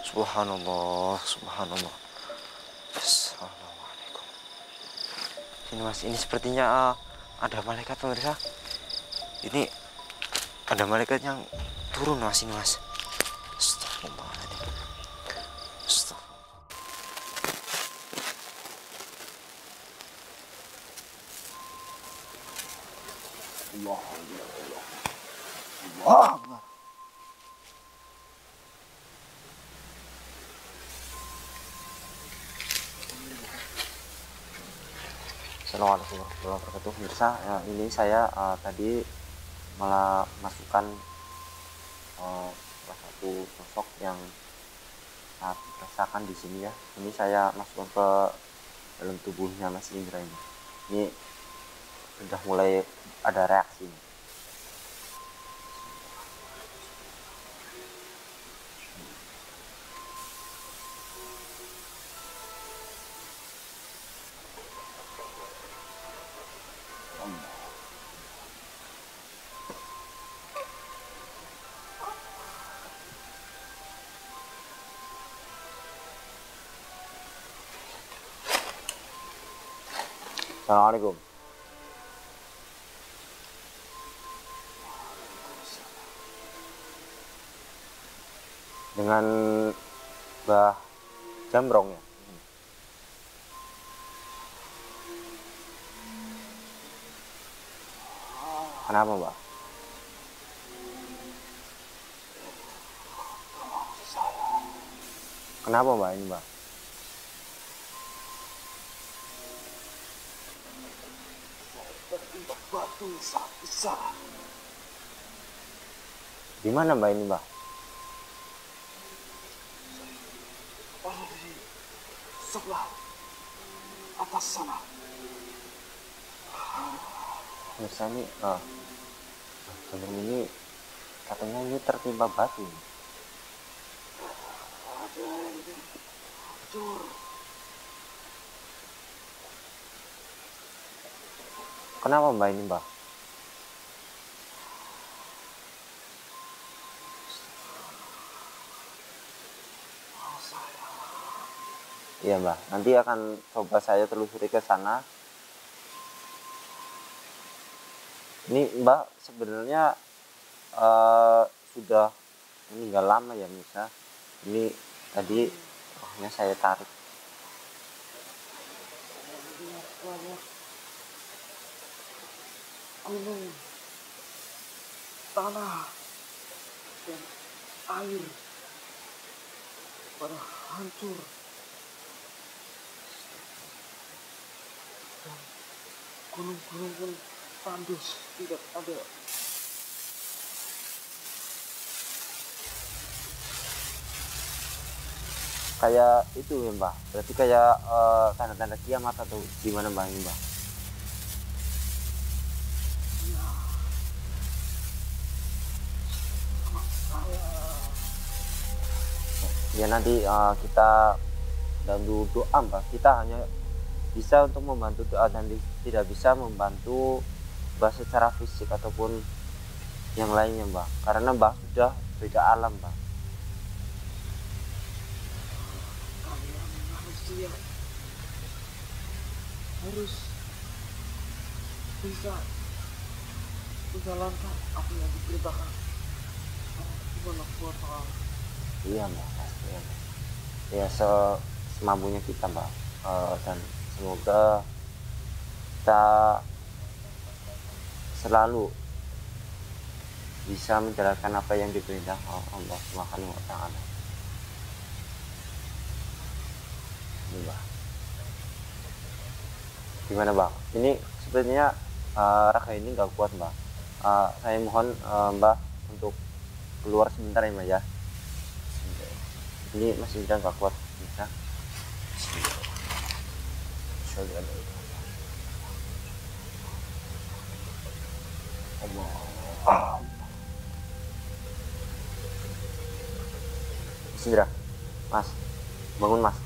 Subhanallah, subhanallah. Assalamualaikum. Ini mas, ini sepertinya ada malaikat pemirsa. Ini ada malaikat yang turun mas, ini mas. Astagfirullahaladzim. Allah, Allah, Allah. Assalamualaikum warahmatullahi wabarakatuh. Pemirsa, ya, ini saya tadi malah masukkan salah satu sosok yang dirasakan di sini ya. Ini saya masukkan ke dalam tubuhnya Mas Indra ini. Ini sudah mulai ada reaksi. Assalamualaikum. Dengan Mbah Jamrong ya. Kenapa Mbak? Kenapa Mbak ini Mbak? Batu sangat besar. Di mana Mbak ini Mbak? Ada di sebelah atas sana. Pemirsa ini, sebelum ini katanya ini tertimpa batu. Ada yang hancur. Kenapa Mbak ini Mbak? Iya Mbak, nanti akan coba saya telusuri ke sana. Ini Mbak sebenarnya sudah meninggal lama ya Misa. Ini tadi rohnya saya tarik. Gunung, tanah, dan air pada hancur. Dan gunung-gunung pun tandus, tidak ada. Kayak itu ya Mbak, berarti kayak tanda-tanda kiamat atau gimana Mbak ini Mbak? Ya nanti kita bantu doa Mbak, kita hanya bisa untuk membantu doa dan tidak bisa membantu Mbak secara fisik ataupun yang lainnya Mbak, karena Mbak sudah beda alam Mbak. Kalian manusia harus bisa menjalankan apa yang diperintahkan Allah SWT. Iya Mbak, pasti ya Mbak. Ya semampunya kita Mbak, dan semoga kita selalu bisa menjalankan apa yang diperintahkan Allah Subhanahu wa Ta'ala. Ini Mbak, gimana Mbak? Ini sepertinya raga ini nggak kuat Mbak. Saya mohon Mbak untuk keluar sebentar ya Mbak ya. Ini masih nggak kuat bisa. Allah. Indra, Mas, bangun Mas.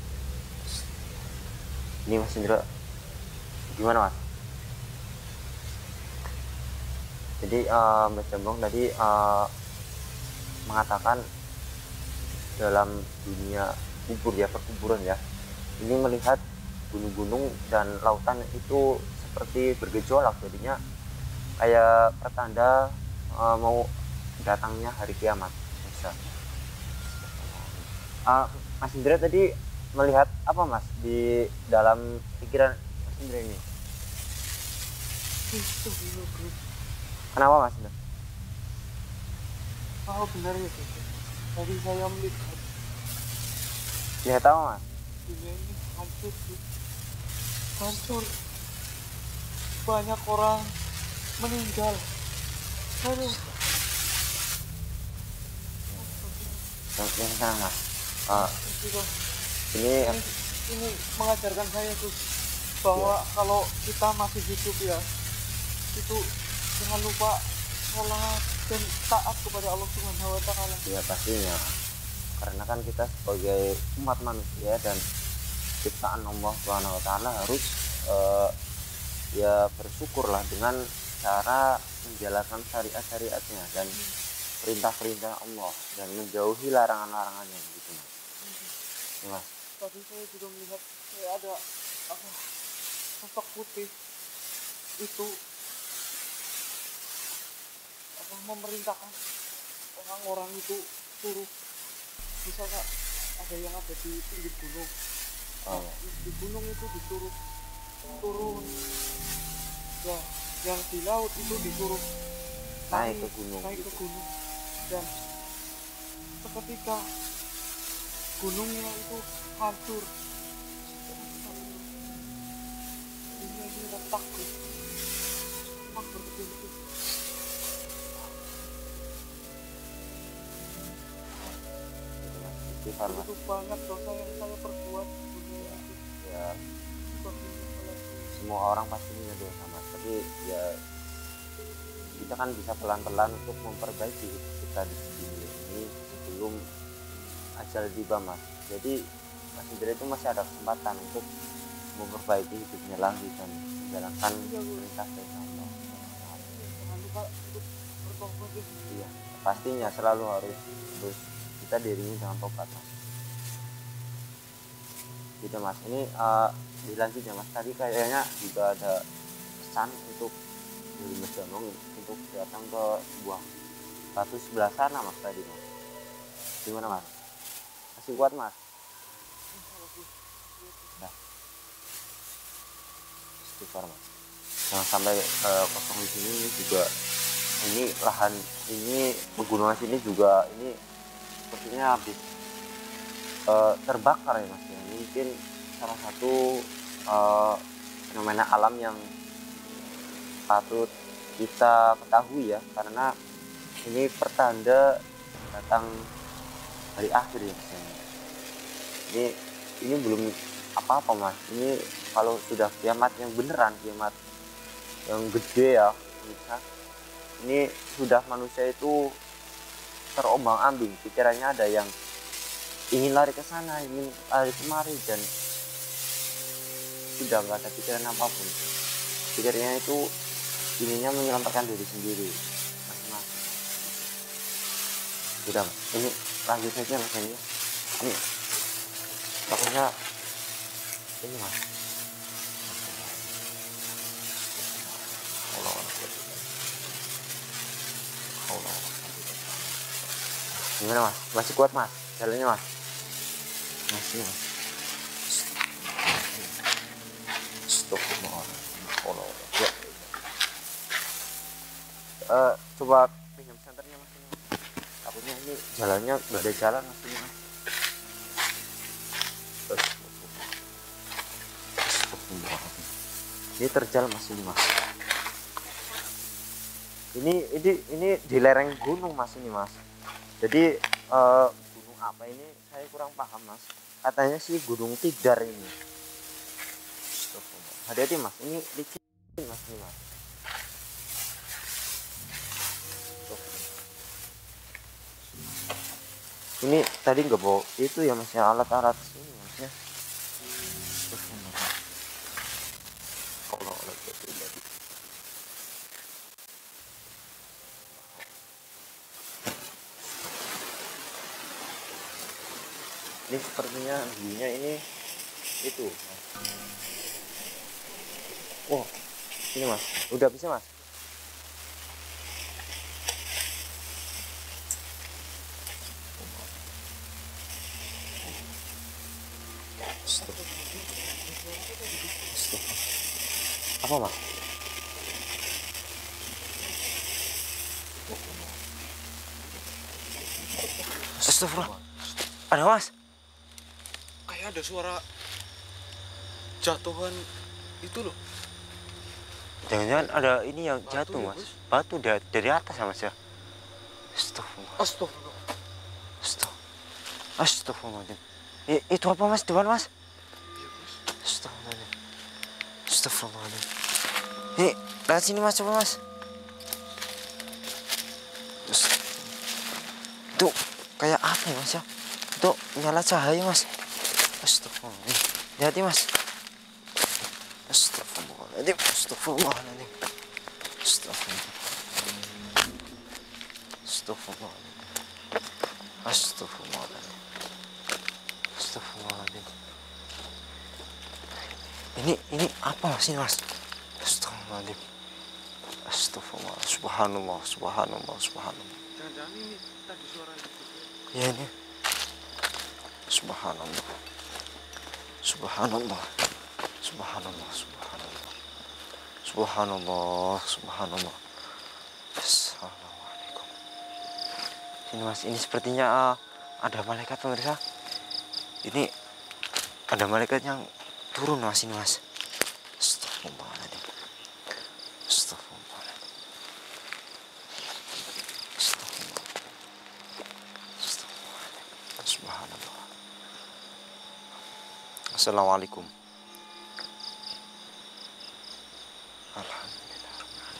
Ini Mas Indra, gimana Mas? Jadi Mbak Jambong tadi mengatakan dalam dunia kubur ya, perkuburan ya, ini melihat gunung-gunung dan lautan itu seperti bergejolak, jadinya kayak pertanda mau datangnya hari kiamat. Bisa. Mas Indra tadi melihat apa Mas di dalam pikiran Mas Indra ini? Itu dulu bro. Kenapa Mas Indra? Oh benar ya bro. Tadi saya melihat Lihat apa Mas? dunia ini hancur bro. Hancur. Banyak orang meninggal. Aduh. Yang tenang Mas. Gitu. Ini Ini mengajarkan saya tuh bahwa kalau kita masih hidup ya, itu jangan lupa sholat dan taat kepada Allah Subhanahu Wa Taala. ya pastinya, karena kan kita sebagai umat manusia dan ciptaan Allah Subhanahu Wa Taala harus ya bersyukurlah dengan cara menjalankan syariat-syariatnya dan perintah-perintah Allah dan menjauhi larangan-larangannya gitu Mas. Ya, Mas. Tadi saya juga melihat kayak ada apa sosok putih itu apa memerintahkan orang-orang itu suruh, misalnya ada yang ada di pinggir gunung, di gunung itu disuruh turun, ya yang di laut itu disuruh Naik ke gunung. Dan seketika gunungnya itu hancur, dunia ini retak bro. Mak berkecil-kecil. Itu banget dosa yang saya perbuat di dunia itu. Ya, semua orang pasti punya dosa Mas, tapi ya kita kan bisa pelan-pelan untuk memperbaiki hidup kita di dunia ini sebelum ajal tiba Mas. Jadi Mas Indra itu masih ada kesempatan untuk memperbaiki hidupnya lagi dan menjalankan perintah-perintah Allah. Jangan lupa untuk bertobat ya. Iya, pastinya selalu harus kita dirinya jangan tobat Mas. Gitu Mas. Ini dilanjut ya Mas. Tadi kayaknya juga ada pesan untuk dari Mas Damong untuk datang ke sebuah batu sebelah sana Mas tadi Mas. Gimana Mas? Masih kuat Mas? Nah, istighfar Mas. Jangan sampai kosong di sini. Ini juga ini lahan ini pegunungan sini juga ini sepertinya habis terbakar ya Mas ya. Ini mungkin salah satu fenomena alam yang patut kita ketahui ya, karena ini pertanda datang hari akhir ya Mas. Ini belum apa-apa Mas. Ini kalau sudah kiamat yang beneran, kiamat yang gede ya bisa, ini sudah manusia itu terombang-ambing pikirannya, ada yang ingin lari ke sana, ingin lari kemari, dan sudah nggak ada pikiran apapun. Pikirnya itu ininya menyelamatkan diri sendiri masing-masing. Sudah Mas, ini lanjut saja Mas ini pokoknya ini Mas. Gimana Mas? Masih kuat Mas? Jalannya Mas? Masih Mas. Stop ya. Coba pinjam senternya Mas ini Mas. Takutnya ini jalannya nggak ada jalan Mas ini Mas. Ini terjal Mas ini Mas. Ini di lereng gunung Mas ini Mas. Jadi gunung apa ini saya kurang paham Mas. Katanya sih Gunung Tidar ini. Hati-hati Mas, ini licin Mas ini Mas. Ini tadi nggak bawa itu ya Mas ya, alat-alat sini Mas ya. Ini sepertinya bunyinya ini itu. Oh, ini Mas, udah bisa Mas. Stop. Stop. Apa Mas? Astagfirullah. Ada Mas? Kayak ada suara jatuhan itu loh. Jangan-jangan ada ini yang Batu jatuh ya, Mas. Bos? Batu dari atas ya Mas ya. Astagfirullah. Astagfirullah. Astagfirullahaladzim. Itu apa Mas? Depan Mas? Iya, Bos. Astagfirullahaladzim. Astagfirullahaladzim. Ini lihat sini Mas, coba Mas. Itu kayak apa ya Mas ya? Itu nyala cahaya Mas. Astagfirullahaladzim. Hati-hati Mas. Astagfirullahaladzim. Astagfirullahaladzim. Astagfirullahaladzim. Astagfirullahaladzim. Astagfirullahaladzim. Astagfirullahaladzim. Ini apa Mas ini Mas? Astagfirullahaladzim. Astagfirullah. Subhanallah. Subhanallah. Subhanallah. Jangan-jangan ini tadi suara itu. Ya ini. Subhanallah. Subhanallah. Subhanallah. Subhanallah. Subhanallah. Subhanallah. Assalamualaikum. Ini Mas, ini sepertinya ada malaikat pemirsa. Ini ada malaikat yang turun Mas ini Mas. Astagfirullahaladzim. Astagfirullahaladzim. Astagfirullahaladzim. Astagfirullahaladzim. Subhanallah. Assalamualaikum. Alhamdulillah.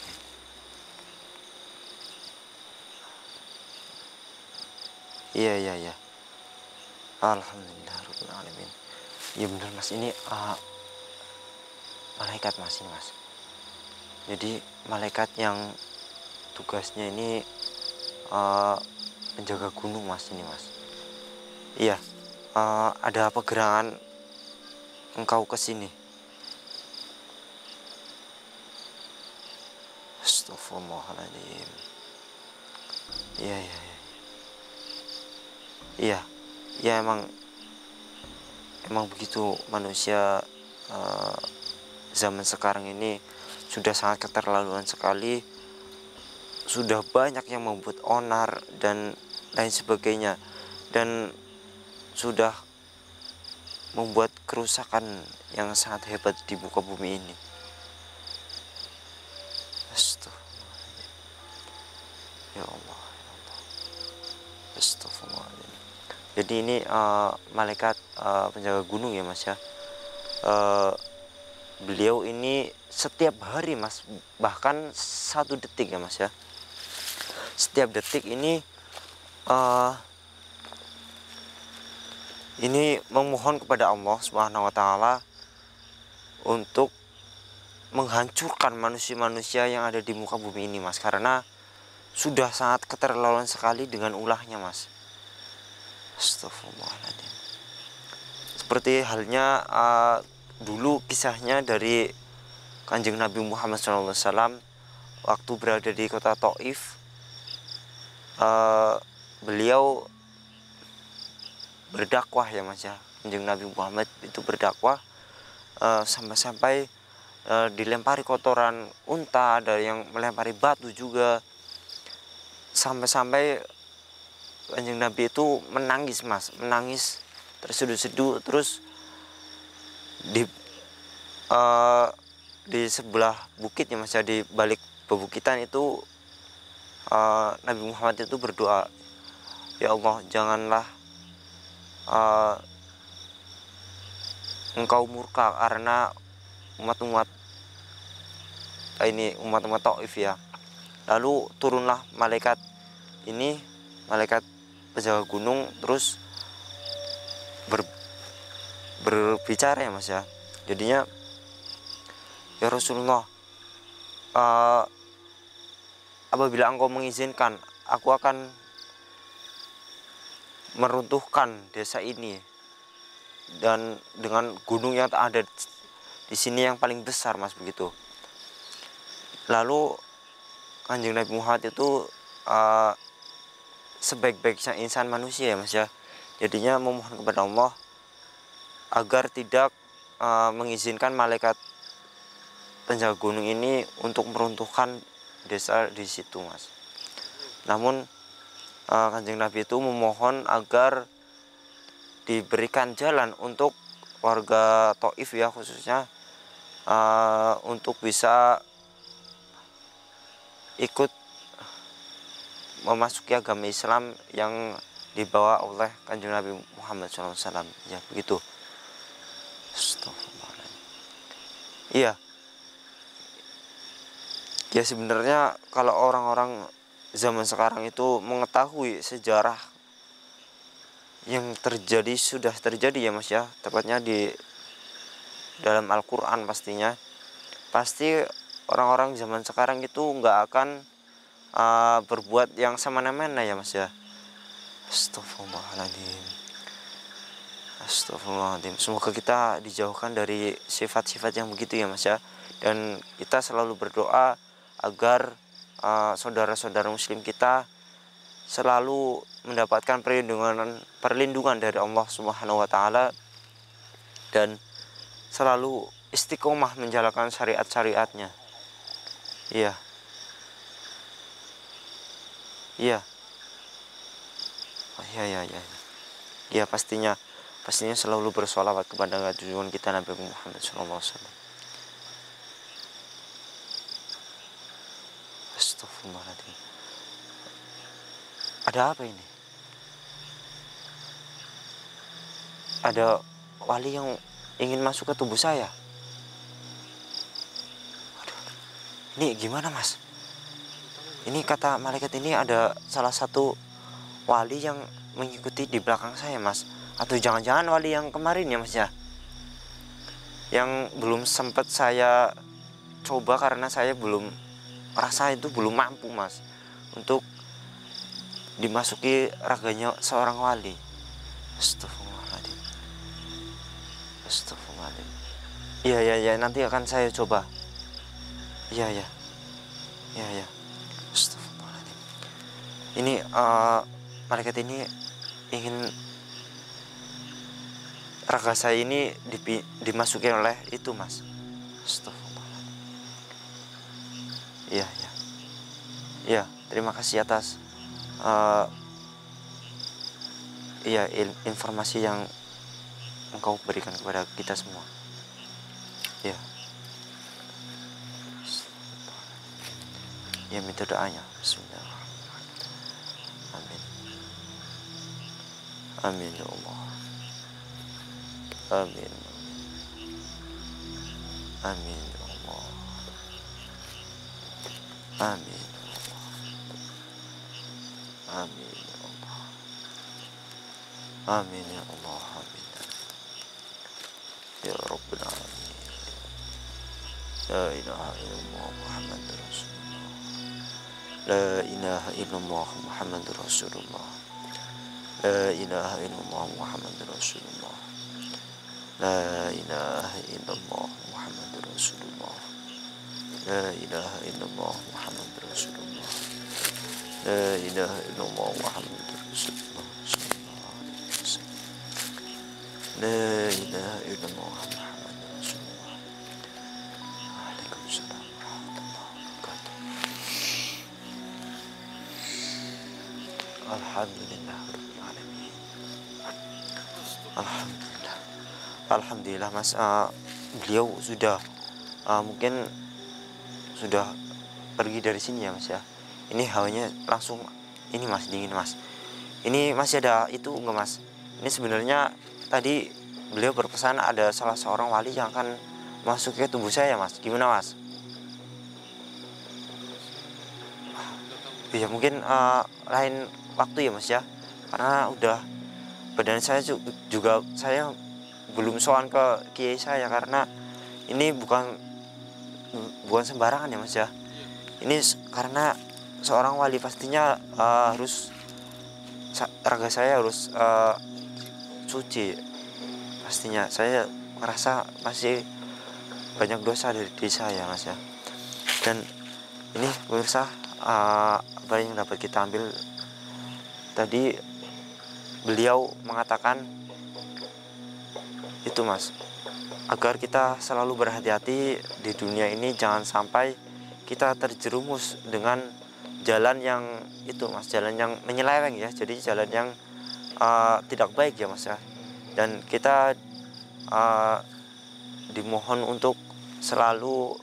Iya. Alhamdulillah rabbil alamin. Ya benar Mas, ini malaikat Mas ini Mas. Jadi malaikat yang tugasnya ini menjaga gunung Mas ini Mas. Iya. Ada apa gerangan engkau ke sini? Astagfirullahaladzim. Iya. Ya emang begitu manusia zaman sekarang ini sudah sangat keterlaluan sekali. Sudah banyak yang membuat onar dan lain sebagainya, dan sudah membuat kerusakan yang sangat hebat di muka bumi ini. Astagfirullahaladzim. Ya Allah. Astagfirullahaladzim. Jadi ini malaikat penjaga gunung ya Mas ya. Beliau ini setiap hari Mas, bahkan 1 detik ya Mas ya. Setiap detik ini memohon kepada Allah Subhanahu wa taala untuk menghancurkan manusia-manusia yang ada di muka bumi ini Mas, karena sudah sangat keterlaluan sekali dengan ulahnya Mas. Astagfirullahaladzim. Seperti halnya dulu kisahnya dari Kanjeng Nabi Muhammad SAW waktu berada di kota Taif. Beliau berdakwah ya Mas ya. Kanjeng Nabi Muhammad itu berdakwah sampai-sampai dilempari kotoran unta, ada yang melempari batu juga, sampai-sampai Kanjeng Nabi itu menangis Mas, menangis terseduh-seduh. Terus di sebelah bukit ya Mas ya, di balik pebukitan itu Nabi Muhammad itu berdoa, ya Allah, janganlah engkau murka karena umat-umat Taif ya. Lalu turunlah malaikat ini, malaikat penjaga gunung, terus berbicara ya Mas ya. Jadinya, ya Rasulullah, apabila engkau mengizinkan, aku akan meruntuhkan desa ini dan dengan gunung yang ada di sini yang paling besar mas begitu. Lalu Kanjeng Nabi Muhammad itu sebaik-baiknya insan manusia ya mas ya. Jadinya memohon kepada Allah agar tidak mengizinkan malaikat penjaga gunung ini untuk meruntuhkan desa di situ mas. Namun Kanjeng Nabi itu memohon agar diberikan jalan untuk warga Taif ya khususnya untuk bisa ikut memasuki agama Islam yang dibawa oleh Kanjeng Nabi Muhammad SAW ya begitu. Astagfirullahaladzim. Iya. Ya sebenarnya kalau orang-orang zaman sekarang itu mengetahui sejarah yang terjadi sudah terjadi ya mas ya, tepatnya di dalam Al-Quran pastinya, pasti orang-orang zaman sekarang itu nggak akan berbuat yang semena-mena ya mas ya. Astagfirullahaladzim. Astagfirullahaladzim. Semoga kita dijauhkan dari sifat-sifat yang begitu ya mas ya, dan kita selalu berdoa agar saudara-saudara muslim kita selalu mendapatkan perlindungan dari Allah Subhanahu wa taala dan selalu istiqomah menjalankan syariat-syariatnya. Iya. Iya. Oh, iya. Iya pastinya selalu bersolawat kepada junjungan kita Nabi Muhammad SAW. Astagfirullahaladzim. Ada apa ini? Ada wali yang ingin masuk ke tubuh saya. Aduh, ini gimana mas? Ini kata malaikat ini ada salah satu wali yang mengikuti di belakang saya mas. Atau jangan-jangan wali yang kemarin ya mas ya, yang belum sempat saya coba karena saya belum rasa itu belum mampu mas untuk dimasuki raganya seorang wali. Astagfirullahaladzim. Astagfirullahaladzim. Iya nanti akan saya coba. Iya. Astagfirullahaladzim. Ini malaikat ini ingin raga saya ini dimasuki oleh itu mas. Astagfirullahaladzim. Iya, terima kasih atas informasi yang engkau berikan kepada kita semua. Ya. Ya minta doanya. Bismillahirrahmanirrahim. Amin ya Allah. Amin ya Allah. Amin ya Allah. Amin ya Allah. Amin ya Rabbul Alamin. La ilaha illallah Muhammadur Rasulullah. La ilaha illallah Muhammadur Rasulullah. La ilaha illallah Muhammadur Rasulullah. La ilaha illallah Muhammadur Rasulullah. La ilaha illallah Muhammadur Rasulullah. La ilaha illallah Muhammadur Rasulullah. La ilaha illallah Muhammadur Rasulullah. Waalaikumsalam warahmatullahi wabarakatuh. Alhamdulillah rabbil alamin. Alhamdulillah mas, beliau sudah mungkin sudah pergi dari sini ya mas ya. Ini hawanya langsung ini mas, dingin mas. Ini masih ada itu enggak mas? Ini sebenarnya tadi beliau berpesan ada salah seorang wali yang akan masuk ke tubuh saya mas. Gimana mas? Ya mungkin lain waktu ya mas ya, karena udah badan saya juga saya belum sowan ke kiai saya, karena ini bukan sembarangan ya mas ya. Ini karena seorang wali pastinya harus raga saya harus suci. pastinya saya merasa masih banyak dosa dari diri saya, Mas ya. Dan ini pemirsa, apa yang dapat kita ambil tadi, beliau mengatakan itu, Mas, agar kita selalu berhati-hati di dunia ini, jangan sampai kita terjerumus dengan jalan yang itu, Mas, jalan yang menyeleweng ya, jadi jalan yang tidak baik ya, Mas ya. Dan kita dimohon untuk selalu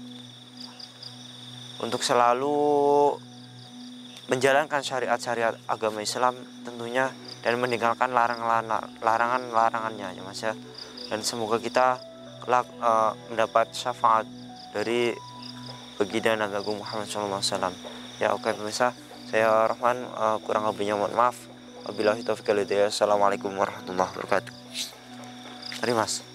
menjalankan syariat-syariat agama Islam tentunya, dan meninggalkan larangan-larangannya ya, Mas ya. Dan semoga kita kelak mendapat syafaat dari baginda Nabi Agung Muhammad SAW. Ya, oke pemirsa, saya Rahman, kurang lebihnya mohon maaf. Wabillahi taufiq wal hidayah. Assalamualaikum warahmatullahi wabarakatuh. Mari, Mas.